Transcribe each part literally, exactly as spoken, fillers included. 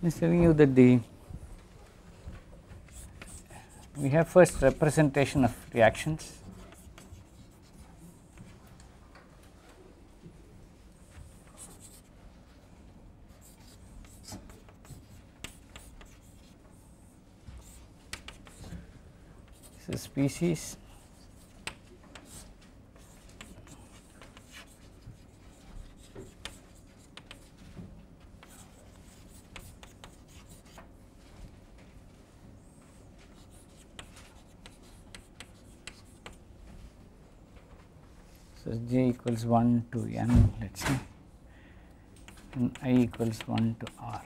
I am telling you that the we have first representation of reactions. This is species. So j equals one to n, let us say, and I equals one to r.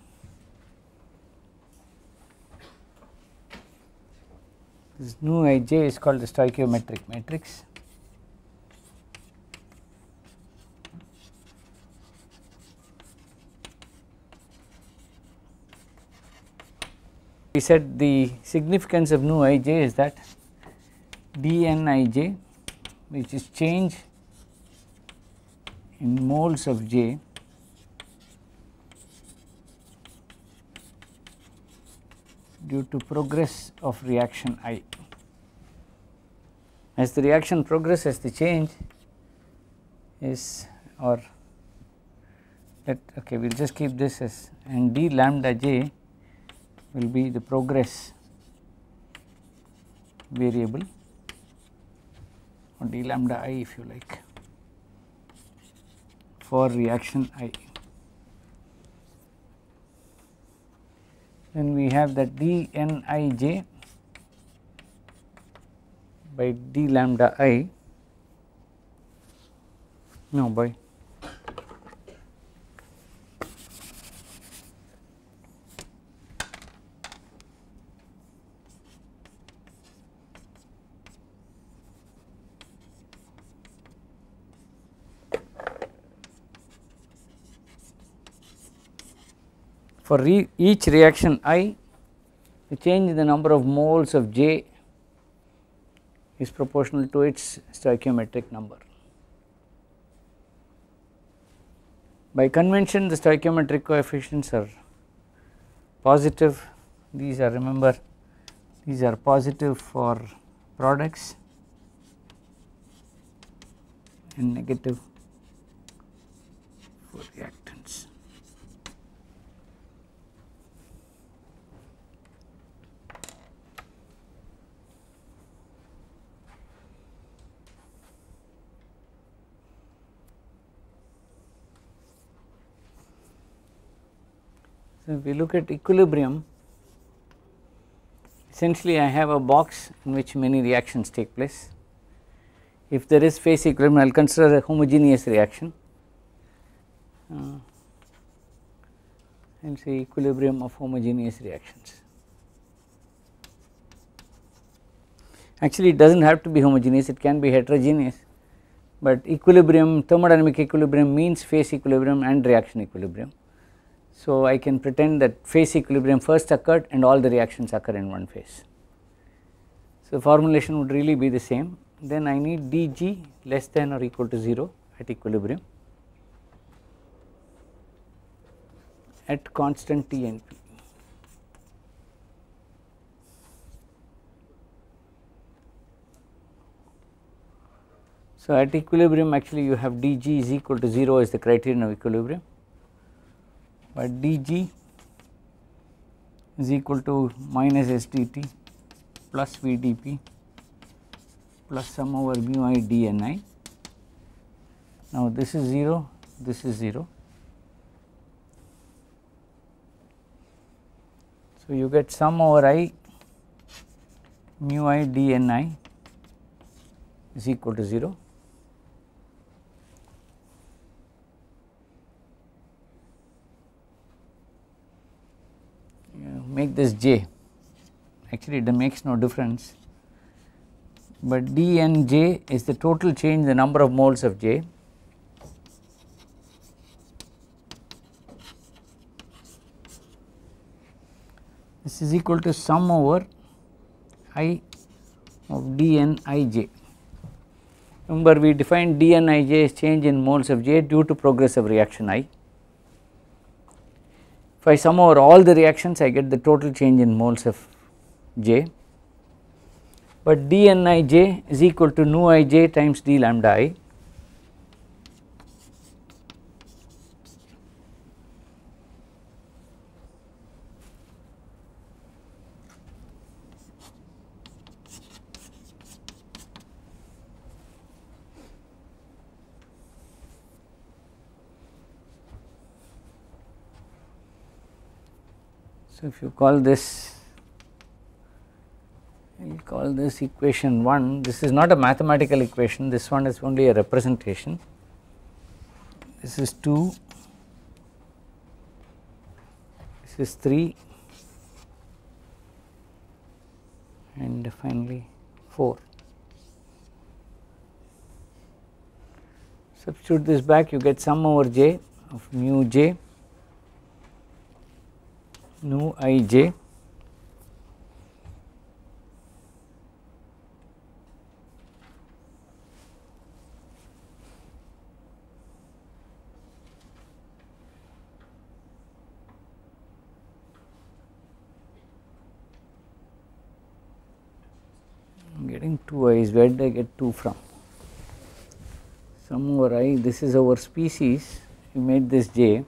This nu ij is called the stoichiometric matrix. We said the significance of nu ij is that dnij, which is change in moles of j, due to progress of reaction I. As the reaction progresses, the change is, or let okay we will just keep this as, and d lambda j will be the progress variable, or d lambda I if you like, for reaction I. Then we have that dnij by d lambda I, no by for re each reaction I, the change in the number of moles of J is proportional to its stoichiometric number. By convention, the stoichiometric coefficients are positive. These are, remember, these are positive for products and negative for reactants. So, if we look at equilibrium, essentially I have a box in which many reactions take place. If there is phase equilibrium, I will consider a homogeneous reaction, uh, and say equilibrium of homogeneous reactions. Actually it does not have to be homogeneous, it can be heterogeneous, but equilibrium, thermodynamic equilibrium means phase equilibrium and reaction equilibrium. So I can pretend that phase equilibrium first occurred and all the reactions occur in one phase. So formulation would really be the same. Then I need dg less than or equal to zero at equilibrium at constant T and P. So at equilibrium actually you have dg is equal to zero as the criterion of equilibrium, but dg is equal to minus S dt plus V dP plus sum over mu I dni. Now this is zero, this is zero. So you get sum over I mu I dni is equal to zero. Make this j, actually it makes no difference, but dnj is the total change, the number of moles of j, this is equal to sum over I of dnij. Remember we defined dnij as change in moles of j due to progress of reaction I. If I sum over all the reactions, I get the total change in moles of J, but dNij is equal to nu ij times d lambda I. So, if you call this, I will call this equation one. This is not a mathematical equation, this one is only a representation. This is two, this is three, and finally four. Substitute this back, you get sum over J of mu J, nu ij I am getting two i's, where did I get two from? Sum over I, this is our species, we made this J.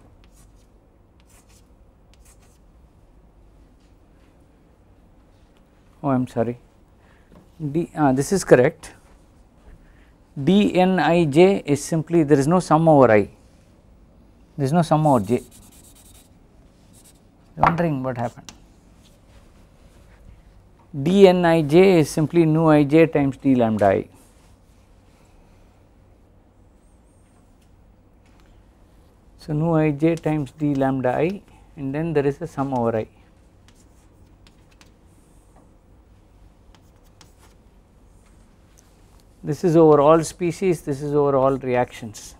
Oh, I am sorry, D, ah, this is correct. dNij is simply, there is no sum over I, there is no sum over J. Wondering what happened. dNij is simply nu ij times d lambda I. So, nu ij times d lambda I, and then there is a sum over I. This is over all species, this is over all reactions.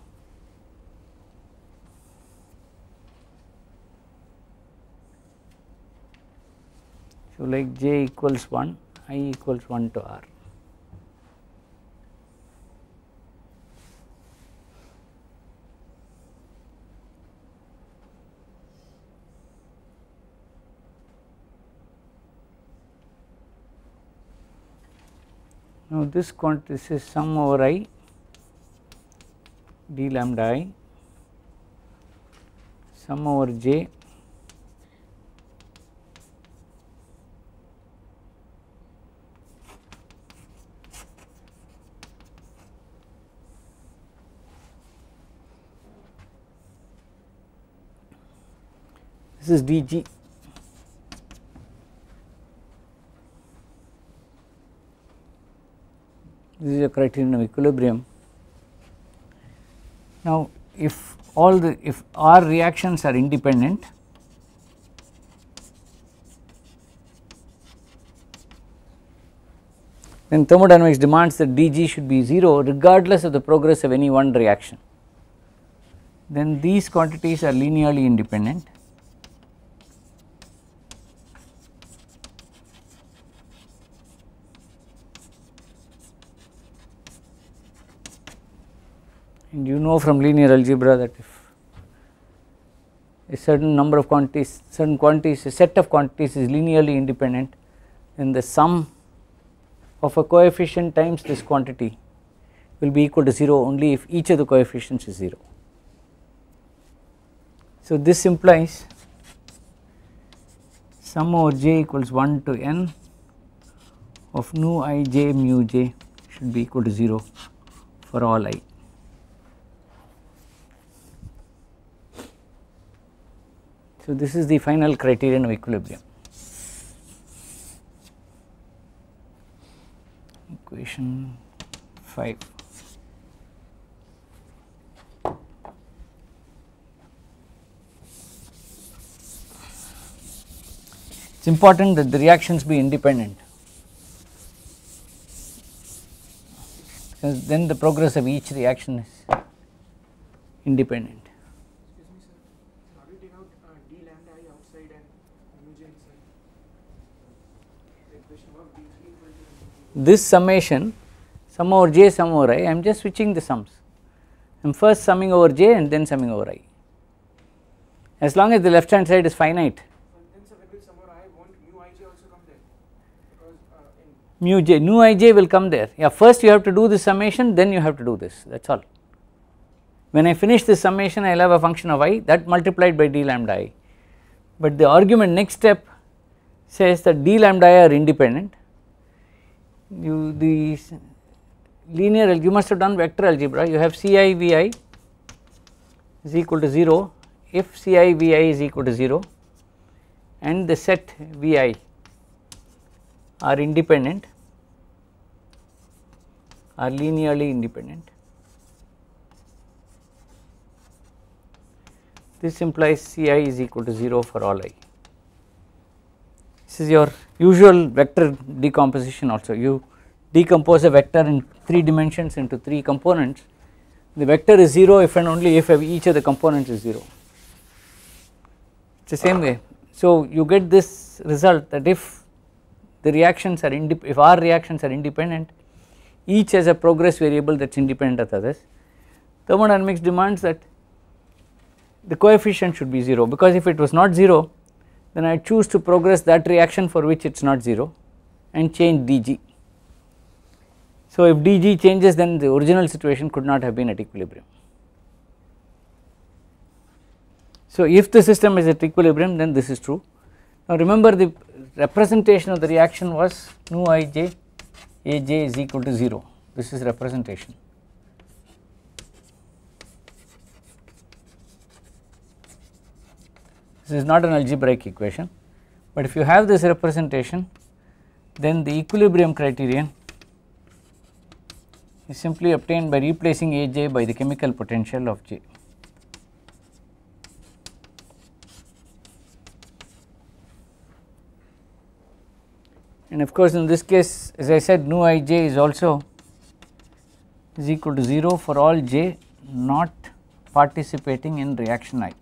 So, like J equals one, I equals one to R. Now, this quantity, this is sum over I d lambda I, sum over J this is dG. This is a criterion of equilibrium. Now, if all the, if R reactions are independent, then thermodynamics demands that dG should be zero regardless of the progress of any one reaction. Then these quantities are linearly independent. And you know from linear algebra that if a certain number of quantities, certain quantities, a set of quantities is linearly independent, then the sum of a coefficient times this quantity will be equal to zero only if each of the coefficients is zero. So, this implies sum over J equals one to n of nu ij mu j should be equal to zero for all I. So, this is the final criterion of equilibrium. Equation five. It is important that the reactions be independent, because then the progress of each reaction is independent. This summation, sum over j, sum over I, I am just switching the sums. I am first summing over j and then summing over I. as long as the left hand side is finite. Mu j, nu ij will come there. Yeah, first you have to do the summation, then you have to do this, that is all. When I finish this summation, I will have a function of I that multiplied by d lambda I, but the argument next step says that d lambda I are independent. You the linear, you must have done vector algebra, you have Ci Vi is equal to zero if Ci Vi is equal to zero and the set Vi are independent, are linearly independent. This implies Ci is equal to zero for all I. This is your usual vector decomposition also. You decompose a vector in three dimensions into three components. The vector is zero if and only if each of the components is zero. It is the same way. So you get this result that if the reactions are indep if R reactions are independent, each has a progress variable that is independent of others. Thermodynamics demands that the coefficient should be zero, because if it was not zero, then I choose to progress that reaction for which it is not zero and change dg. So if dg changes, then the original situation could not have been at equilibrium. So if the system is at equilibrium, then this is true. Now remember, the representation of the reaction was nu ij aj is equal to zero. This is representation. This is not an algebraic equation, but if you have this representation, then the equilibrium criterion is simply obtained by replacing aj by the chemical potential of j. And of course in this case, as I said, nu ij is also is equal to zero for all j not participating in reaction I.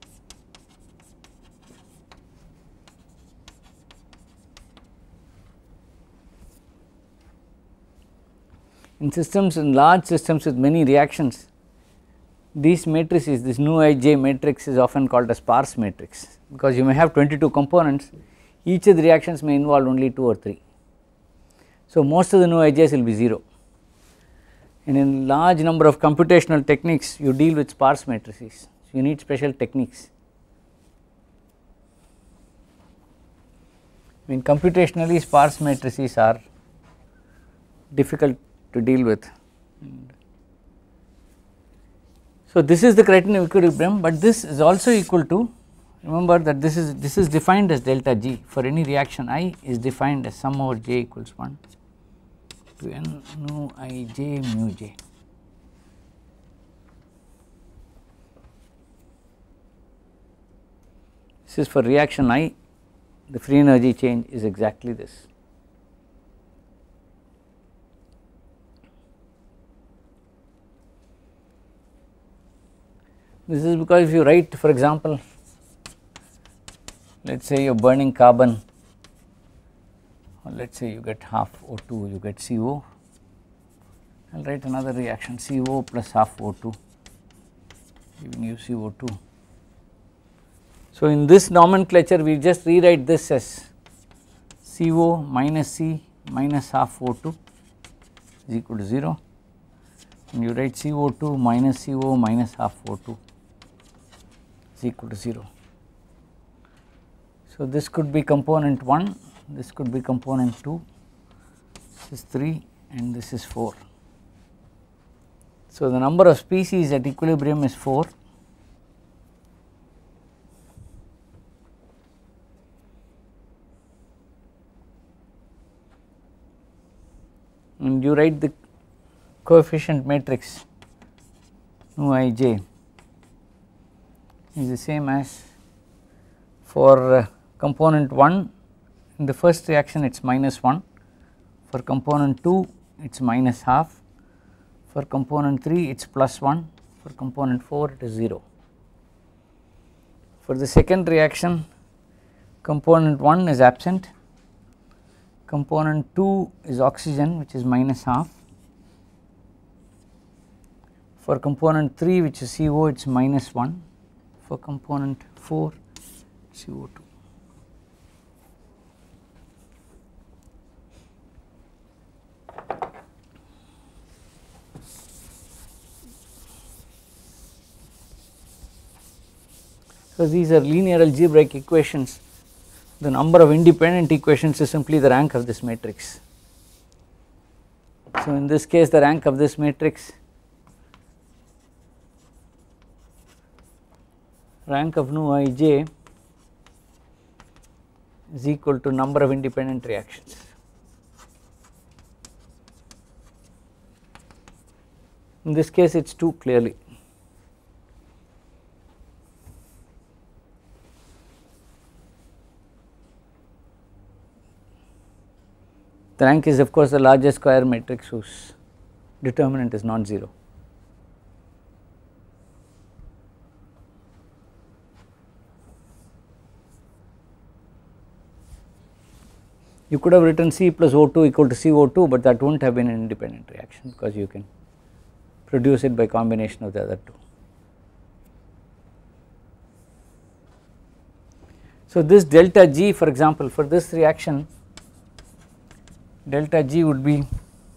In systems, in large systems with many reactions, these matrices, this nu ij matrix is often called a sparse matrix, because you may have twenty-two components, each of the reactions may involve only two or three. So most of the nu ij's will be zero, and in large number of computational techniques you deal with sparse matrices, so you need special techniques. I mean, computationally sparse matrices are difficult to deal with. So this is the criterion of equilibrium, but this is also equal to, remember that this is this is defined as delta G for any reaction I is defined as sum over j equals one to n nu ij mu j. This is for reaction I, the free energy change is exactly this. This is because if you write, for example, let us say you are burning carbon, or let us say you get half O two, you get C O, I will write another reaction C O plus half O two giving you C O two. So in this nomenclature we just rewrite this as C O minus C minus half O two is equal to zero, and you write C O two minus C O minus half O two is equal to zero. So this could be component one, this could be component two, this is three and this is four. So the number of species at equilibrium is four. And you write the coefficient matrix nu ij is the same as for uh, component one, in the first reaction it is minus one, for component two it is minus half, for component three it is plus one, for component four it is zero. For the second reaction, component one is absent, component two is oxygen which is minus half, for component three which is C O it is minus one, for component four C O two. So these are linear algebraic equations. The number of independent equations is simply the rank of this matrix. So in this case the rank of this matrix, rank of nu ij is equal to number of independent reactions. In this case it is two clearly. The rank is of course the largest square matrix whose determinant is non-zero. You could have written C plus O two equal to C O two, but that would not have been an independent reaction because you can produce it by combination of the other two. So this delta G, for example, for this reaction, delta G would be,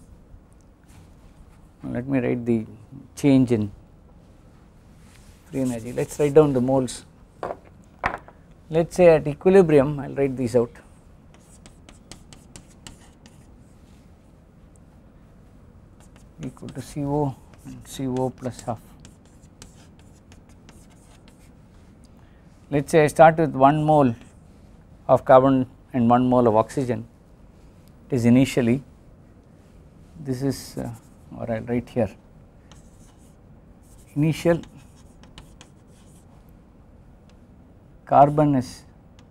let me write the change in free energy, let us write down the moles. Let us say at equilibrium, I will write these out. Equal to C O and C O plus half. Let us say I start with one mole of carbon and one mole of oxygen. It is initially, this is uh, or I will write here, initial carbon is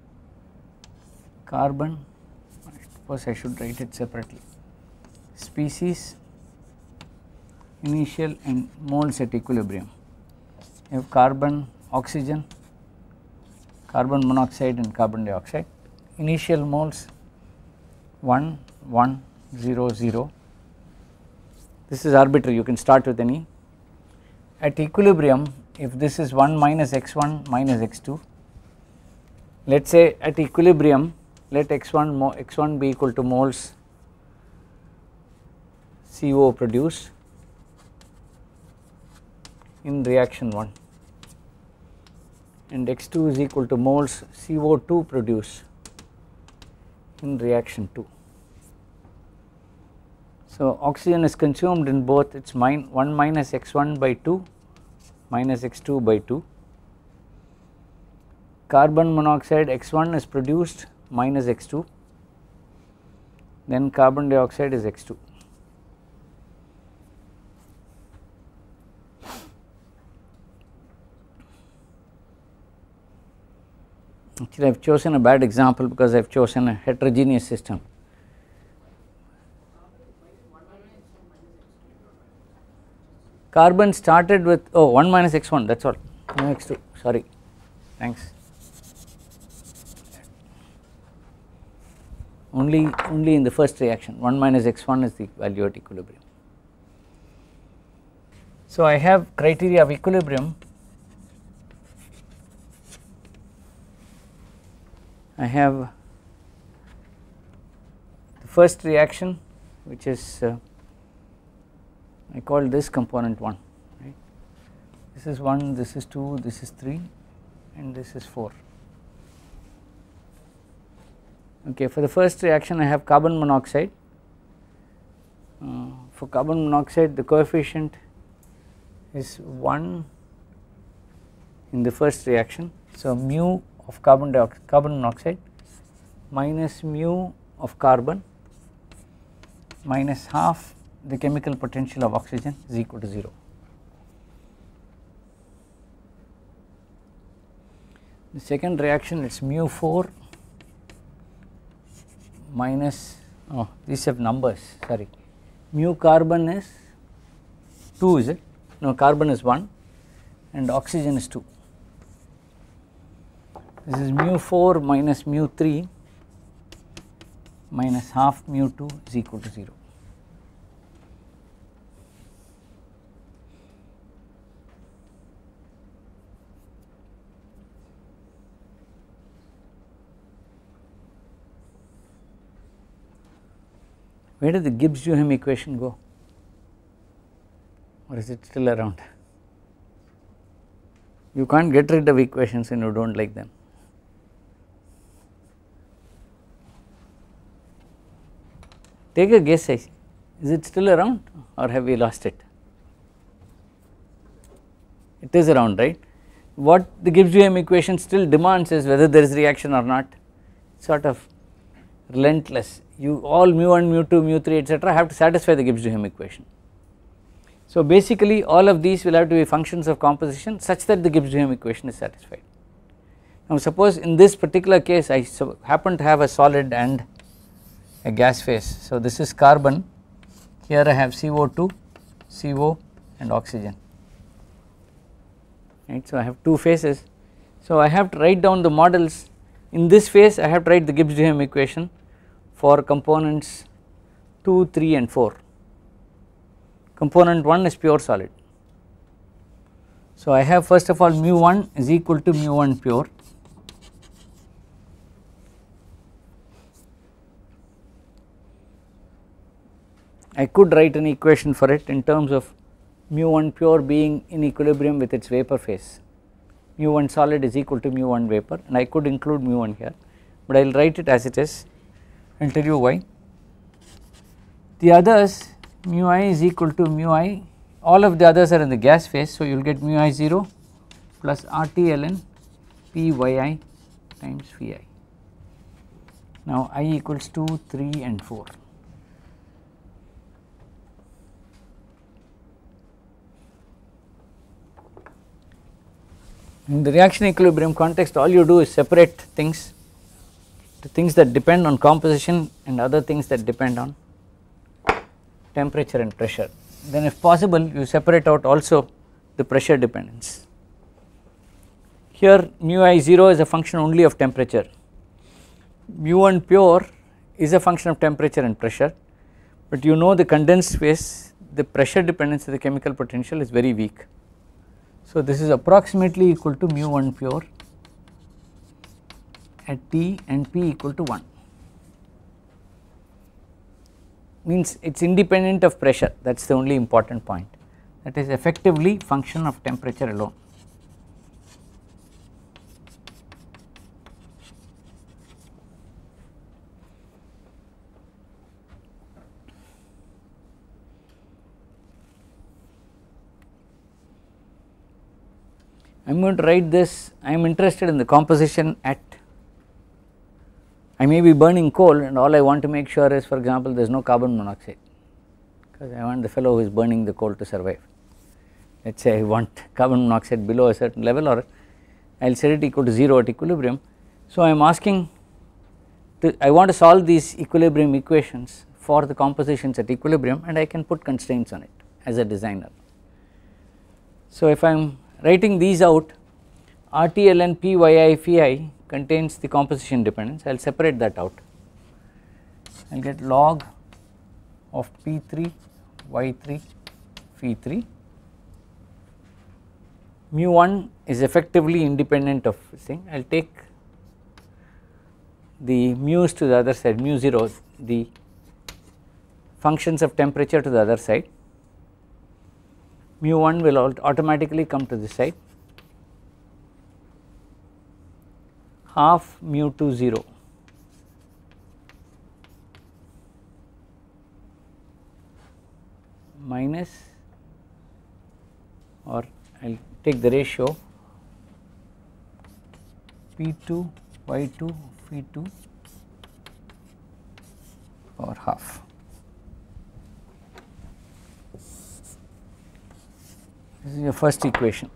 carbon, I suppose I should write it separately, species, initial and moles at equilibrium. You have carbon, oxygen, carbon monoxide and carbon dioxide, initial moles one, one, zero, zero. This is arbitrary, you can start with any. At equilibrium, if this is one minus x one minus x two, let us say at equilibrium let x one mo x one be equal to moles C O produced in reaction one and x two is equal to moles C O two produced in reaction two. So oxygen is consumed in both, it is min one minus x one by two minus x two by two. Carbon monoxide x one is produced minus x two, then carbon dioxide is x two. Actually I have chosen a bad example because I have chosen a heterogeneous system. Carbon started with oh one minus x one, that is all, no x two, sorry, thanks. Only, only in the first reaction, one minus x one is the value at equilibrium. So I have criteria of equilibrium. I have the first reaction, which is uh, I call this component one, right. This is one, this is two, this is three and this is four. Okay, for the first reaction I have carbon monoxide. Uh, for carbon monoxide the coefficient is one in the first reaction. So mu of carbon dioxide, carbon monoxide minus mu of carbon minus half the chemical potential of oxygen is equal to zero. The second reaction it is mu four minus, oh these have numbers, sorry, mu carbon is two, is it? No, carbon is one and oxygen is two. This is mu four minus mu three minus half mu two is equal to zero. Where did the Gibbs-Duhem equation go, or is it still around? You can't get rid of equations when you do not like them. Take a guess, is it still around or have we lost it? It is around, right? What the Gibbs-Duhem equation still demands is whether there is reaction or not, sort of relentless. You all mu one, mu two, mu three etc have to satisfy the Gibbs-Duhem equation. So basically all of these will have to be functions of composition such that the Gibbs-Duhem equation is satisfied. Now suppose in this particular case I so happen to have a solid and a gas phase. So this is carbon, here I have C O two, C O and oxygen, right. So I have two phases. So I have to write down the models. In this phase I have to write the Gibbs-Duhem equation for components two, three and four. Component one is pure solid. So I have first of all mu one is equal to mu one pure, I could write an equation for it in terms of mu one pure being in equilibrium with its vapor phase, mu one solid is equal to mu one vapor, and I could include mu one here, but I will write it as it is. I will tell you why. The others, mu I is equal to mu I, all of the others are in the gas phase, so you will get mu I zero plus R T ln P Y I times V I. Now I equals two, three and four. In the reaction equilibrium context, all you do is separate things to things that depend on composition and other things that depend on temperature and pressure. Then if possible you separate out also the pressure dependence. Here mu I zero is a function only of temperature, mu one pure is a function of temperature and pressure, but you know the condensed phase, the pressure dependence of the chemical potential is very weak. So this is approximately equal to mu one pure at T and P equal to one, means it is independent of pressure, that is the only important point, that is effectively function of temperature alone. I am going to write this, I am interested in the composition at, I may be burning coal and all I want to make sure is, for example, there is no carbon monoxide, because I want the fellow who is burning the coal to survive. Let us say I want carbon monoxide below a certain level, or I will set it equal to zero at equilibrium. So I am asking, to, I want to solve these equilibrium equations for the compositions at equilibrium, and I can put constraints on it as a designer. So if I am writing these out, R T ln P Y I phi I contains the composition dependence, I will separate that out. I will get log of P three Y three phi three. Mu one is effectively independent of this thing, I will take the mu's to the other side, mu zero, the functions of temperature to the other side, mu one will automatically come to this side, half mu two zero minus, or I will take the ratio P two Y two phi two or half. This is your first equation.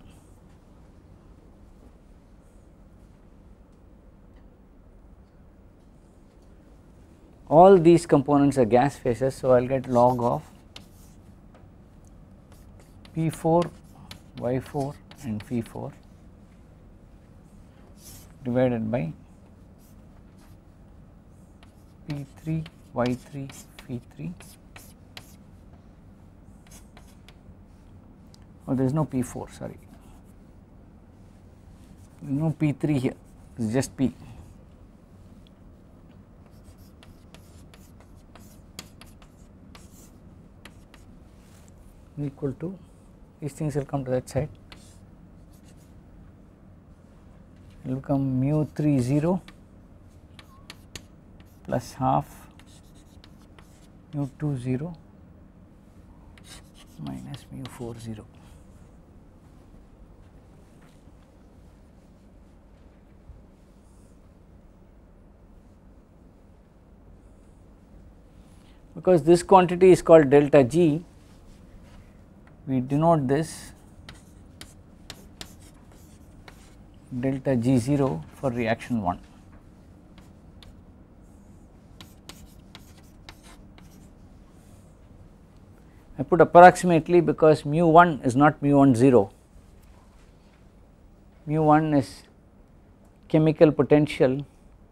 All these components are gas phases, so I will get log of P four Y four and phi four divided by P three Y three phi three. Oh, there is no P four, sorry, there is no P three here, it is just P. equal to, these things will come to that side, it will become mu three zero plus half mu two zero minus mu four zero. Because this quantity is called delta G, we denote this delta G zero for reaction one. I put approximately because mu one is not mu one zero, mu one is chemical potential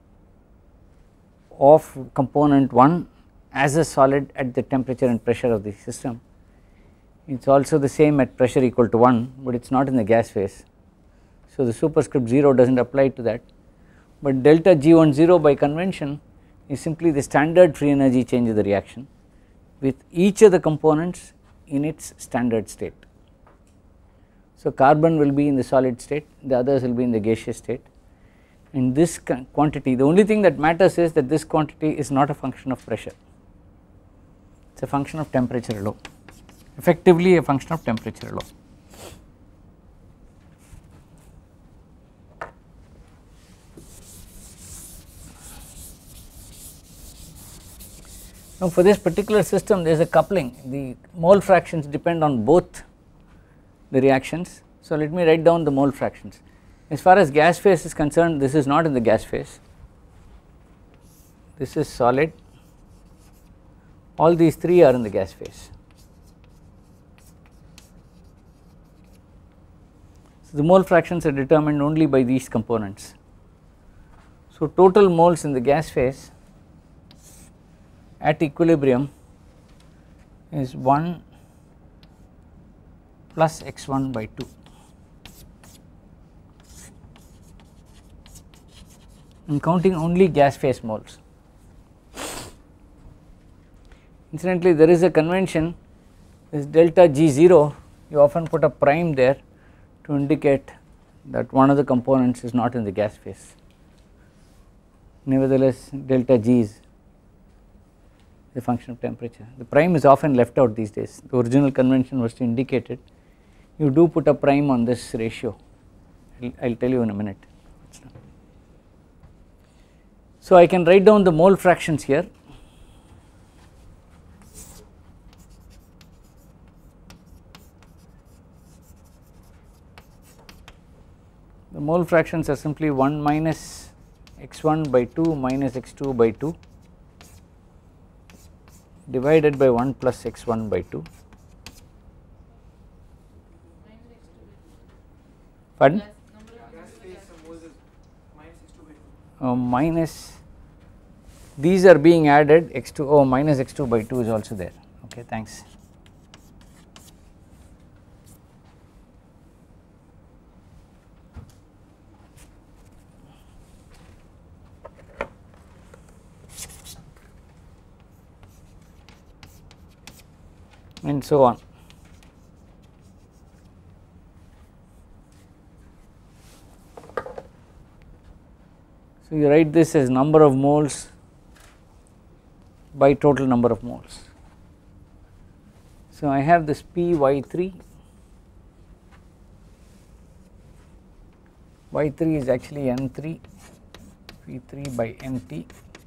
of component one as a solid at the temperature and pressure of the system. It is also the same at pressure equal to one, but it is not in the gas phase. So, the superscript zero does not apply to that, but delta G ten by convention is simply the standard free energy change of the reaction with each of the components in its standard state. So, carbon will be in the solid state, the others will be in the gaseous state, and this quantity, the only thing that matters is that this quantity is not a function of pressure, it is a function of temperature alone, effectively a function of temperature alone. Now, for this particular system there is a coupling, the mole fractions depend on both the reactions. So, let me write down the mole fractions. As far as gas phase is concerned, this is not in the gas phase, this is solid, all these three are in the gas phase. So, the mole fractions are determined only by these components. So, total moles in the gas phase at equilibrium is one plus x one by two. I am counting only gas phase moles. Incidentally, there is a convention, this delta G zero, you often put a prime there to indicate that one of the components is not in the gas phase. Nevertheless, delta G is a function of temperature. The prime is often left out these days, the original convention was to indicate it. You do put a prime on this ratio, I will tell you in a minute. So, I can write down the mole fractions here. The mole fractions are simply one minus x one by two minus x two by two divided by one plus x one by two. Pardon? Uh, minus, these are being added, x two, oh minus x two by two is also there, okay, thanks. And so on. So, you write this as number of moles by total number of moles. So, I have this P Y three, Y three is actually N three, P three by N T,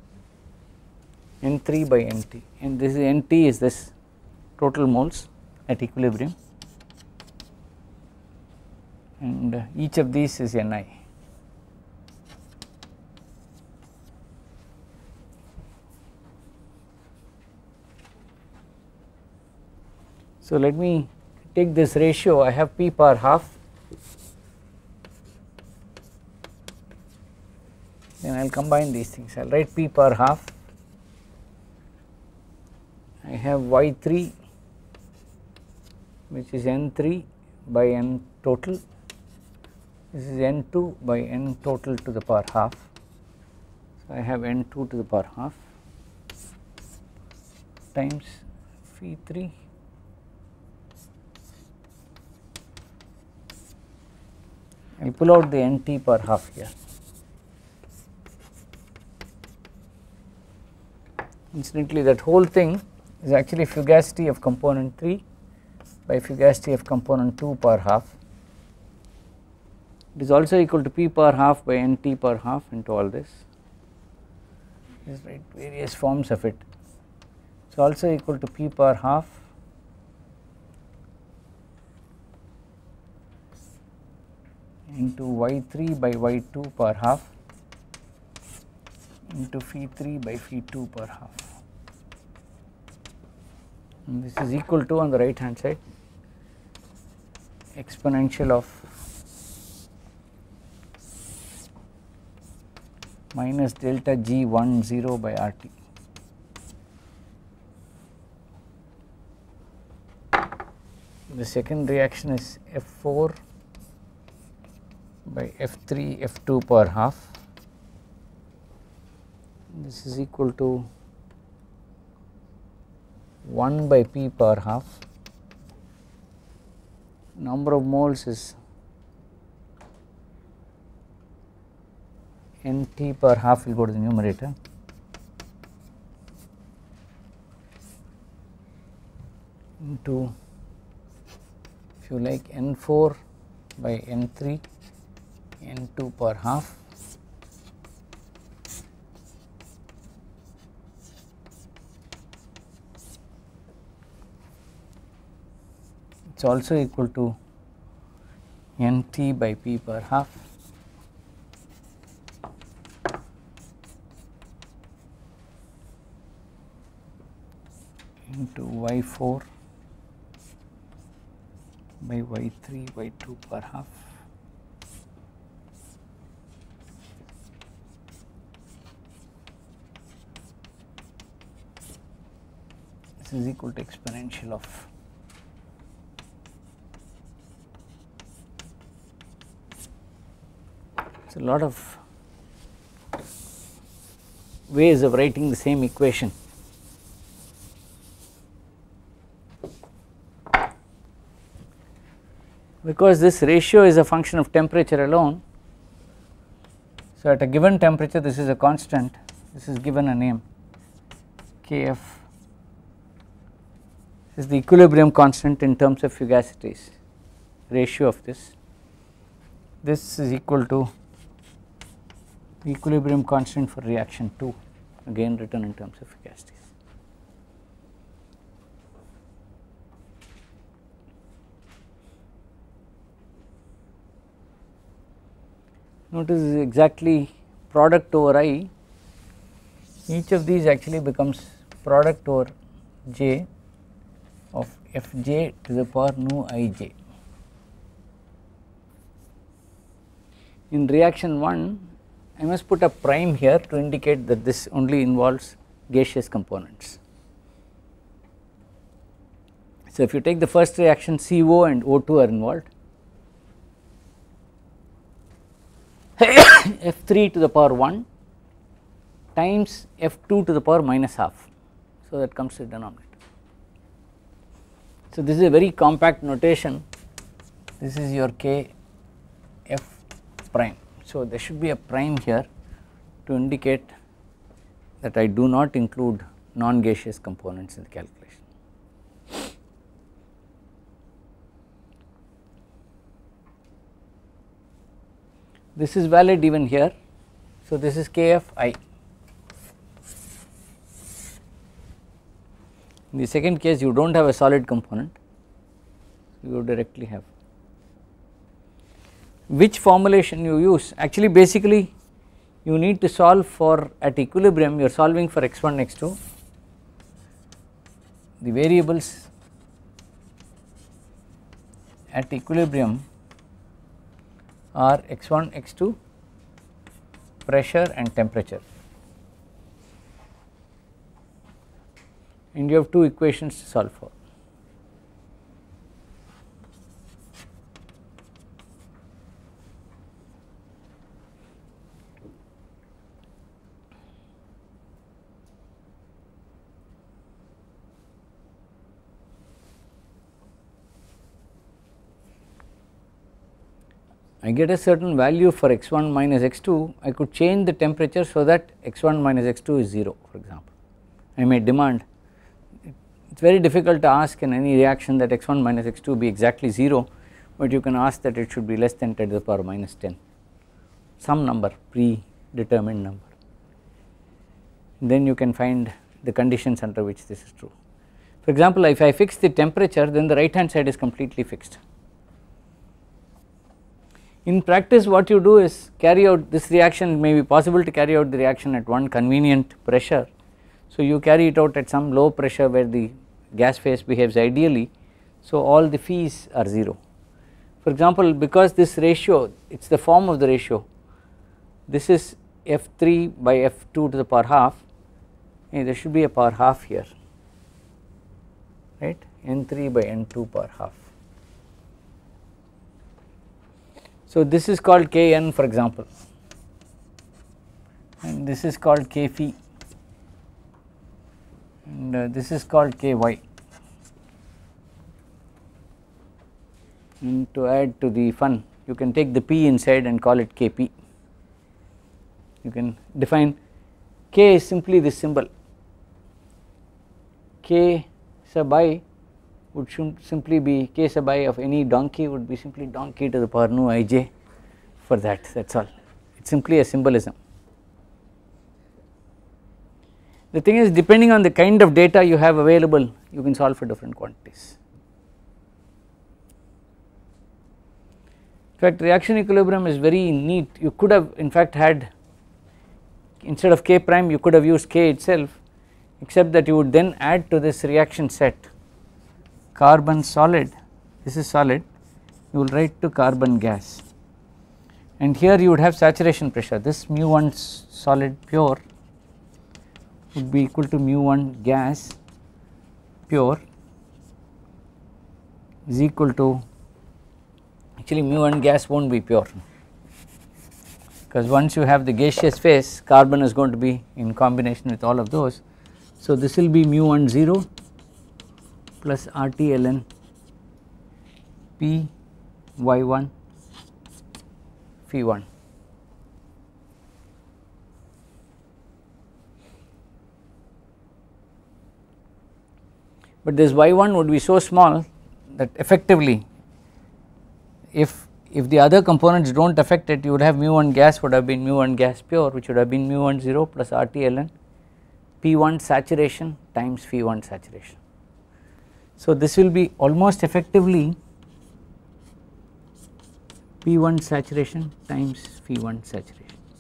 N three by N T, and this is N T is this total moles at equilibrium, and uh, each of these is N I. So, let me take this ratio, I have P power half, then I will combine these things, I will write P power half, I have Y three which is N three by N total, this is N two by N total to the power half, so I have N two to the power half times phi three I will pull out the N T per half here. Incidentally, that whole thing is actually fugacity of component three by fugacity of component two per half. It is also equal to P per half by N T per half into all this. Just write various forms of it. It is also equal to P per half into Y three by Y two per half into phi three by phi two per half. And this is equal to, on the right hand side, exponential of minus delta G one zero by R T. The second reaction is F four by F three F two per half. This is equal to one by P per half. Number of moles is N T per half, will go to the numerator, into, if you like, N four by N three N two per half. It is also equal to N T by P per half into Y four by Y three Y two per half. This is equal to exponential of a lot of ways of writing the same equation. Because this ratio is a function of temperature alone, so at a given temperature this is a constant, this is given a name K F, this is the equilibrium constant in terms of fugacities, ratio of this. This is equal to the equilibrium constant for reaction two, again written in terms of fugacities. Notice this is exactly product over I, each of these actually becomes product over j of Fj to the power nu ij. In reaction one, I must put a prime here to indicate that this only involves gaseous components. So if you take the first reaction, C O and O two are involved, F three to the power one times F two to the power minus half, so that comes to the denominator. So this is a very compact notation, this is your K F prime. So there should be a prime here to indicate that I do not include non-gaseous components in the calculation. This is valid even here, so this is K F I. In the second case you do not have a solid component, you directly have. Which formulation you use? Actually basically you need to solve for, at equilibrium you are solving for x one x two, the variables at equilibrium are x one x two, pressure and temperature, and you have two equations to solve for. I get a certain value for x one minus x two, I could change the temperature so that x one minus x two is zero, for example. I may demand, it is very difficult to ask in any reaction that x one minus x two be exactly zero, but you can ask that it should be less than ten to the power minus ten, some number, predetermined number. Then you can find the conditions under which this is true. For example, if I fix the temperature, then the right hand side is completely fixed. In practice, what you do is carry out this reaction. It may be possible to carry out the reaction at one convenient pressure. So you carry it out at some low pressure where the gas phase behaves ideally, so all the phi's are zero. For example, because this ratio, it is the form of the ratio, this is f three by f two to the power half, and there should be a power half here, right, n three by n two power half. So this is called Kn, for example, and this is called K phi, and uh, this is called Ky, and to add to the fun, you can take the p inside and call it Kp. You can define K is simply this symbol, K sub I would simply be K sub I of any donkey would be simply donkey to the power nu ij for that, that is all, it is simply a symbolism. The thing is, depending on the kind of data you have available, you can solve for different quantities. In fact, reaction equilibrium is very neat. You could have in fact had, instead of K prime you could have used K itself, except that you would then add to this reaction set carbon solid, this is solid, you will write to carbon gas, and here you would have saturation pressure. This mu one solid pure would be equal to mu one gas pure is equal to, actually mu one gas will not be pure, because once you have the gaseous phase, carbon is going to be in combination with all of those. So this will be mu one zero plus R T ln P y one phi one. But this y one would be so small that effectively if if the other components do not affect it, you would have mu one gas would have been mu one gas pure, which would have been mu one zero plus R T ln P one saturation times phi one saturation. So this will be almost effectively P one saturation times phi one saturation.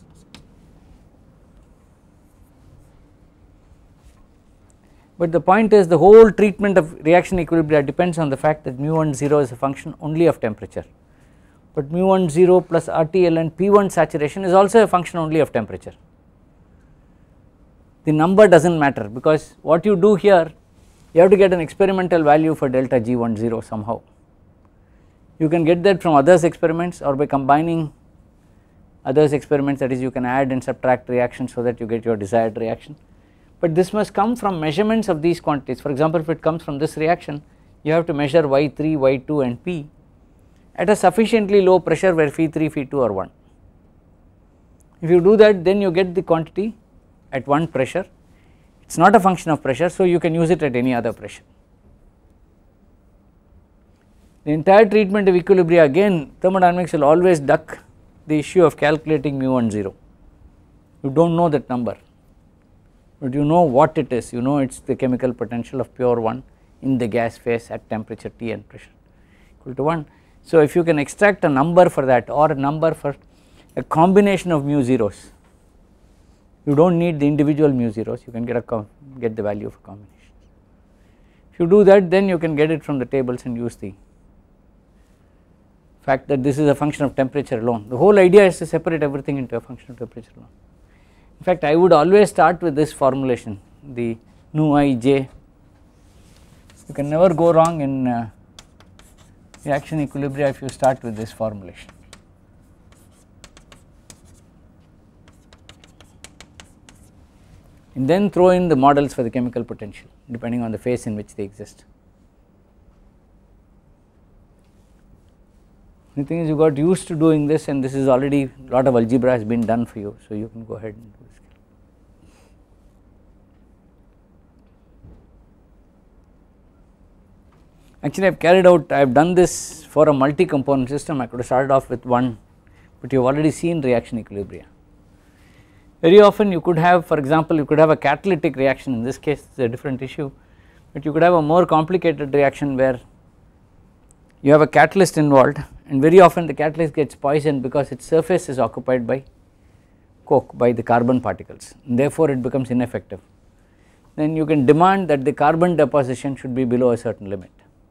But the point is, the whole treatment of reaction equilibria depends on the fact that mu one zero is a function only of temperature, but mu one zero plus R T ln P one saturation is also a function only of temperature. The number does not matter, because what you do here, you have to get an experimental value for delta G ten somehow. You can get that from others experiments or by combining others experiments, that is, you can add and subtract reactions so that you get your desired reaction. But this must come from measurements of these quantities. For example, if it comes from this reaction, you have to measure Y three, Y two and P at a sufficiently low pressure where phi three, phi two are one. If you do that, then you get the quantity at one pressure. It is not a function of pressure, so you can use it at any other pressure. The entire treatment of equilibria, again thermodynamics will always duck the issue of calculating mu one zero. You do not know that number, but you know what it is. You know it is the chemical potential of pure one in the gas phase at temperature T and pressure equal to one. So if you can extract a number for that, or a number for a combination of mu zeros, you do not need the individual mu zeros, you can get a get the value of a combination. If you do that, then you can get it from the tables and use the fact that this is a function of temperature alone. The whole idea is to separate everything into a function of temperature alone. In fact, I would always start with this formulation, the nu ij. You can never go wrong in uh, reaction equilibria if you start with this formulation. And then throw in the models for the chemical potential depending on the phase in which they exist. The thing is you got used to doing this, and this is already a lot of algebra has been done for you, so you can go ahead and do this. Actually I have carried out, I have done this for a multi component system. I could have started off with one, but you have already seen reaction equilibria. Very often you could have, for example, you could have a catalytic reaction. In this case it is a different issue, but you could have a more complicated reaction where you have a catalyst involved, and very often the catalyst gets poisoned because its surface is occupied by coke, by the carbon particles, and therefore it becomes ineffective. Then you can demand that the carbon deposition should be below a certain limit.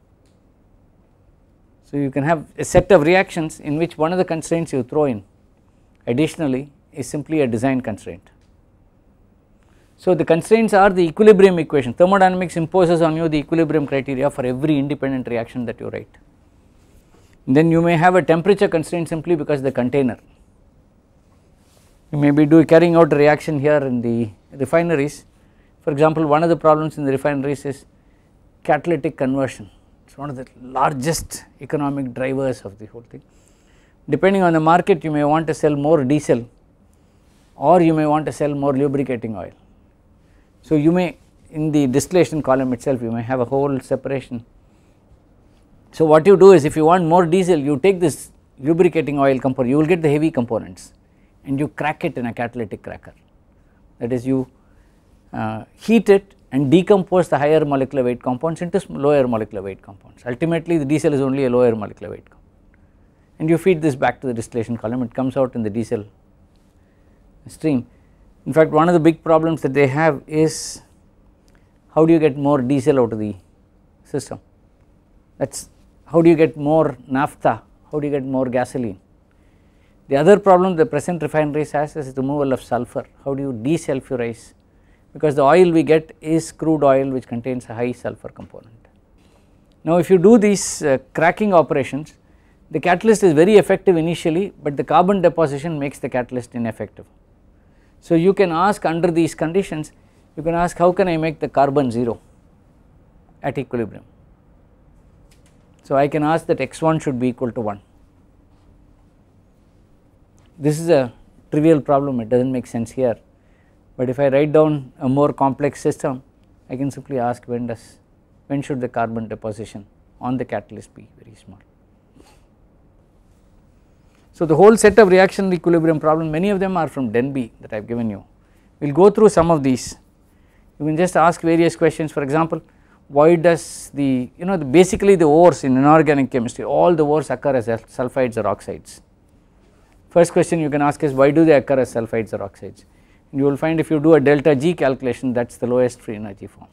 So you can have a set of reactions in which one of the constraints you throw in additionally is simply a design constraint. So the constraints are the equilibrium equation. Thermodynamics imposes on you the equilibrium criteria for every independent reaction that you write. And then you may have a temperature constraint simply because of the container. You may be doing carrying out a reaction here in the refineries. For example, one of the problems in the refineries is catalytic conversion. It is one of the largest economic drivers of the whole thing. Depending on the market, you may want to sell more diesel, or you may want to sell more lubricating oil. So you may, in the distillation column itself, you may have a whole separation. So what you do is, if you want more diesel, you take this lubricating oil component, you will get the heavy components, and you crack it in a catalytic cracker. That is, you uh, heat it and decompose the higher molecular weight compounds into lower molecular weight compounds. Ultimately the diesel is only a lower molecular weight compound, and you feed this back to the distillation column, it comes out in the diesel stream. In fact, one of the big problems that they have is, how do you get more diesel out of the system? That is, how do you get more naphtha, how do you get more gasoline? The other problem the present refineries has is the removal of sulfur. How do you desulfurize? Because the oil we get is crude oil which contains a high sulfur component. Now if you do these uh, cracking operations, the catalyst is very effective initially, but the carbon deposition makes the catalyst ineffective. So you can ask, under these conditions, you can ask, how can I make the carbon zero at equilibrium? So I can ask that x one should be equal to one. This is a trivial problem, it does not make sense here, but if I write down a more complex system, I can simply ask, when does when should the carbon deposition on the catalyst be very small. So the whole set of reaction equilibrium problem, many of them are from Denby that I have given you. We will go through some of these. You can just ask various questions. For example, why does the, you know, the basically the ores in inorganic chemistry, all the ores occur as sulfides or oxides. First question you can ask is, why do they occur as sulfides or oxides? And you will find, if you do a delta G calculation, that is the lowest free energy form.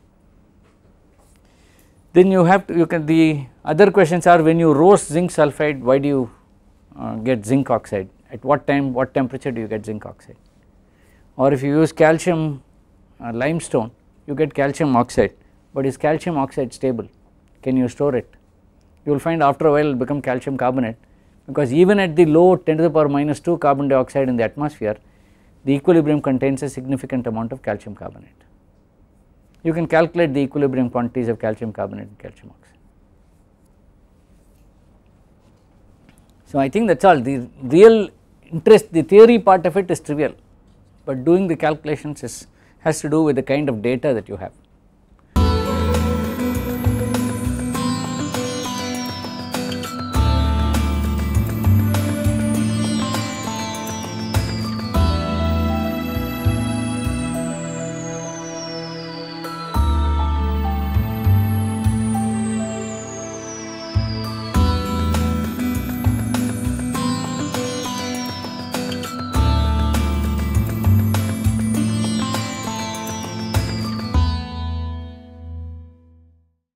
Then you have to, you can, the other questions are, when you roast zinc sulfide, why do you uh, get zinc oxide? At what time, what temperature do you get zinc oxide? Or if you use calcium uh, limestone, you get calcium oxide, but is calcium oxide stable? Can you store it? You will find after a while it will become calcium carbonate, because even at the low ten to the power minus two carbon dioxide in the atmosphere, the equilibrium contains a significant amount of calcium carbonate. You can calculate the equilibrium quantities of calcium carbonate and calcium oxide. So I think that is all. The real interest, the theory part of it is trivial, but doing the calculations is, has to do with the kind of data that you have.